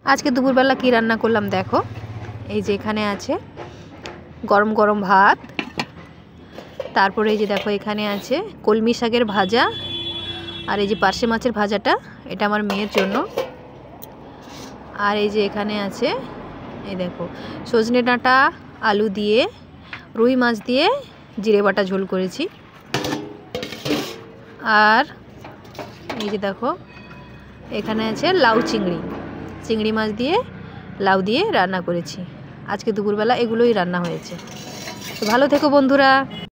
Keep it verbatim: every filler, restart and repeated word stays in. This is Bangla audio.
আজকে দুপুরবেলা কি রান্না করলাম দেখো। এই যে এখানে আছে গরম গরম ভাত, তারপরে এই যে দেখো এখানে আছে কলমি শাকের ভাজা, আর এই যে পার্শে মাছের ভাজাটা এটা আমার মেয়ের জন্য। আর এই যে এখানে আছে এই দেখো সজনে ডাঁটা আলু দিয়ে রুই মাছ দিয়ে জিরে বাটা ঝোল করেছি। আর এই যে দেখো এখানে আছে লাউ চিংড়ি, চিংড়ি মাছ দিয়ে লাউ দিয়ে রান্না করেছি। আজকে দুপুরবেলা এগুলোই রান্না হয়েছে। তো ভালো থেকো বন্ধুরা।